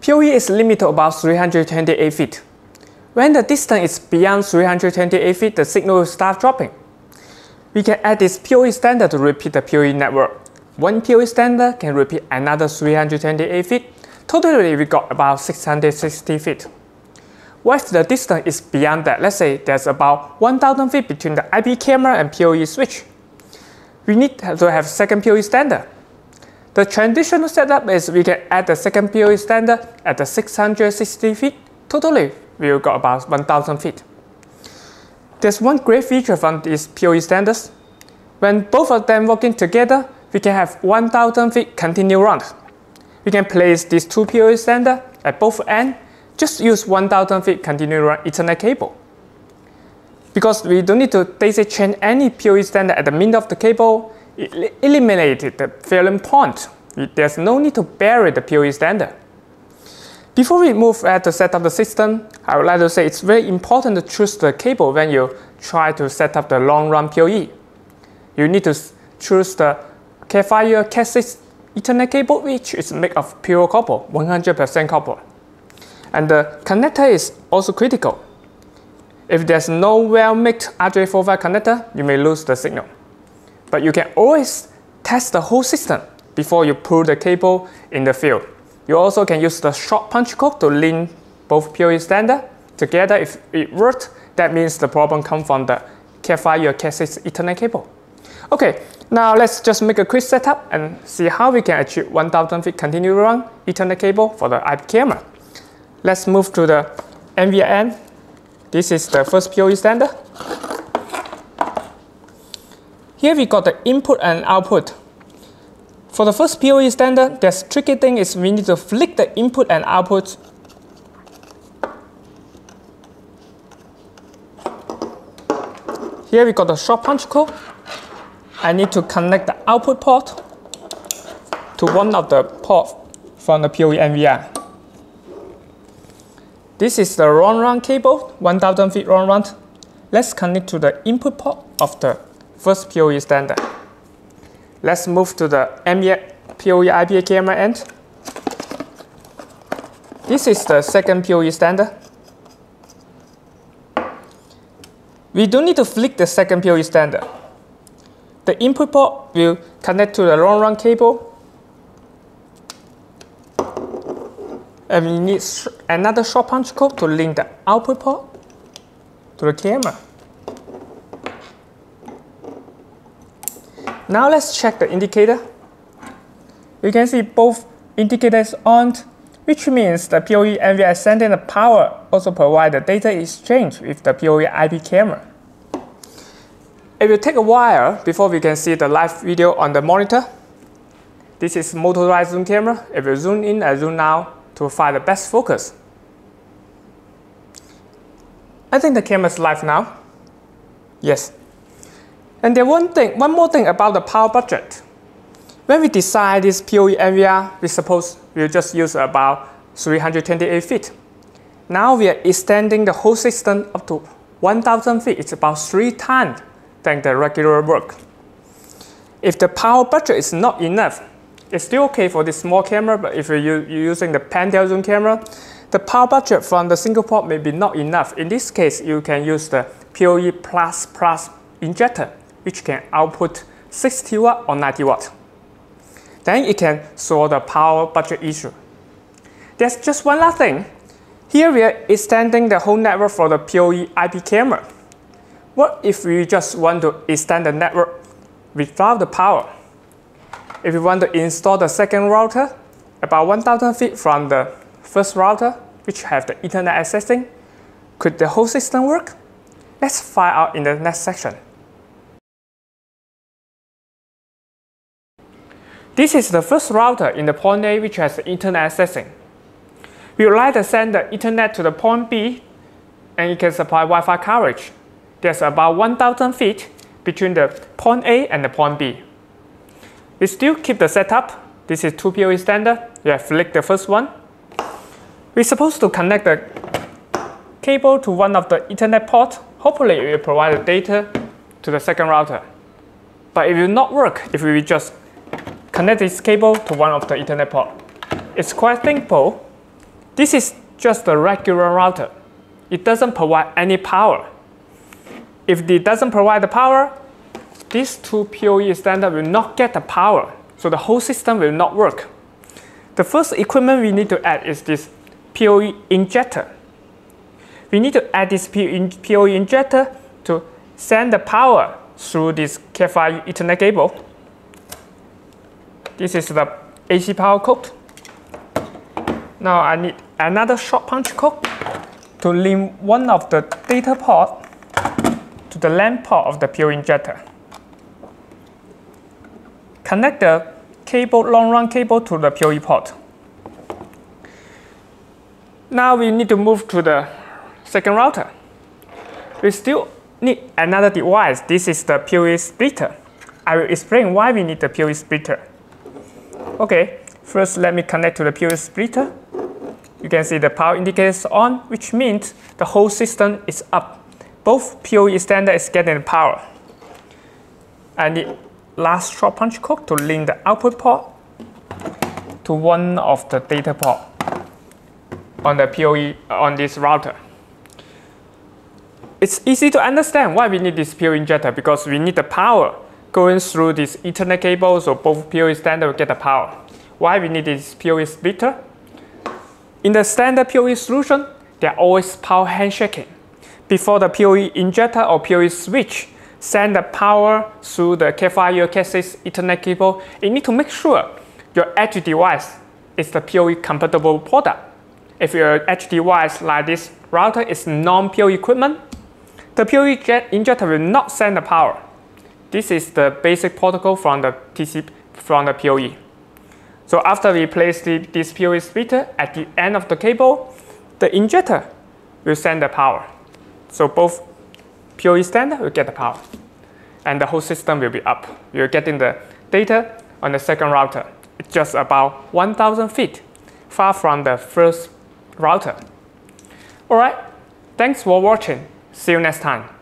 PoE is limited to about 328 feet. When the distance is beyond 328 feet, the signal will start dropping. We can add this PoE standard to repeat the PoE network. One PoE standard can repeat another 328 feet. Totally, we got about 660 feet. What if the distance is beyond that? Let's say there's about 1000 feet between the IP camera and PoE switch. We need to have second PoE standard. The traditional setup is we can add the second PoE standard at the 660 feet. Totally, we will got about 1000 feet. There's one great feature from these PoE standards. When both of them working together, we can have 1000 feet continuous run. We can place these two PoE standards at both ends. Just use 1000 feet continuous run Ethernet cable. Because we don't need to daisy chain any PoE standard at the middle of the cable, it eliminated the failing point. There's no need to bury the PoE standard. Before we move to set up the system, I would like to say it's very important to choose the cable when you try to set up the long-run PoE. You need to choose the Cat5 Cat6 Ethernet cable, which is made of pure copper, 100% copper. And the connector is also critical. If there's no well-made RJ45 connector, you may lose the signal. But you can always test the whole system before you pull the cable in the field. You also can use the short punch code to link both PoE standard together. If it works, that means the problem comes from the Cat5 or Cat6 Ethernet cable. Okay, now let's just make a quick setup and see how we can achieve 1000 feet continuous run Ethernet cable for the IP camera. Let's move to the NVIA end. This is the first PoE standard. Here we got the input and output. For the first PoE standard, the tricky thing is we need to flick the input and output. Here we got the short punch code. I need to connect the output port to one of the ports from the PoE NVIA. This is the run cable, 1000 feet run. Let's connect to the input port of the first PoE standard. Let's move to the PoE IPA camera end. This is the second PoE standard. We don't need to flick the second PoE standard. The input port will connect to the run cable. And we need another short punch code to link the output port to the camera. Now let's check the indicator. You can see both indicators on, which means the PoE NVIA sending the power also provide the data exchange with the PoE IP camera. It will take a while before we can see the live video on the monitor. This is motorized zoom camera. It will zoom in and zoom out to find the best focus. I think the camera is live now. Yes. And then one more thing about the power budget. When we design this PoE NVIA, we suppose we'll just use about 328 feet. Now we are extending the whole system up to 1000 feet. It's about 3 times than the regular work. If the power budget is not enough, it's still okay for this small camera, but if you're using the pan-tail zoom camera, the power budget from the single port may be not enough. In this case, you can use the PoE++ injector, which can output 60 watt or 90 watt. Then it can solve the power budget issue. There's just one last thing. Here we are extending the whole network for the PoE IP camera. What if we just want to extend the network without the power? If we want to install the second router about 1000 feet from the first router, which have the Ethernet accessing, could the whole system work? Let's find out in the next section. This is the first router in the point A which has the Ethernet accessing. We would like to send the Ethernet to the point B, and it can supply Wi-Fi coverage. There's about 1000 feet between the point A and the point B. We still keep the setup. This is 2 PoE standard. We have flicked the first one. We're supposed to connect the cable to one of the Ethernet ports. Hopefully it will provide the data to the second router. But it will not work if we just connect this cable to one of the Ethernet ports. It's quite simple. This is just a regular router. It doesn't provide any power. If it doesn't provide the power, these two PoE standards will not get the power, so the whole system will not work. The first equipment we need to add is this PoE injector. We need to add this PoE injector to send the power through this Cat5 Ethernet cable. This is the AC power cord. Now I need another short punch cord to link one of the data port to the LAN port of the PoE injector. Connect the cable, long run cable to the PoE port. Now we need to move to the second router. We still need another device. This is the PoE splitter. I will explain why we need the PoE splitter. Okay, first let me connect to the PoE splitter. You can see the power indicator is on, which means the whole system is up. Both PoE standards is getting the power. I need last short punch cord to link the output port to one of the data port on the PoE on this router. It's easy to understand why we need this PoE injector, because we need the power going through this Ethernet cable, so both PoE standards will get the power. Why we need this PoE splitter? In the standard PoE solution, there are always power handshaking. Before the PoE injector or PoE switch send the power through the Cat5 or Cat6 Ethernet cable, you need to make sure your edge device is the PoE compatible product. If your edge device like this router is non-PoE equipment, the PoE injector will not send the power. This is the basic protocol from the PoE. So after we place this PoE splitter at the end of the cable, the injector will send the power. So both PoE standard will get the power, and the whole system will be up. You're getting the data on the second router. It's just about 1,000 feet, far from the first router. Alright, thanks for watching. See you next time.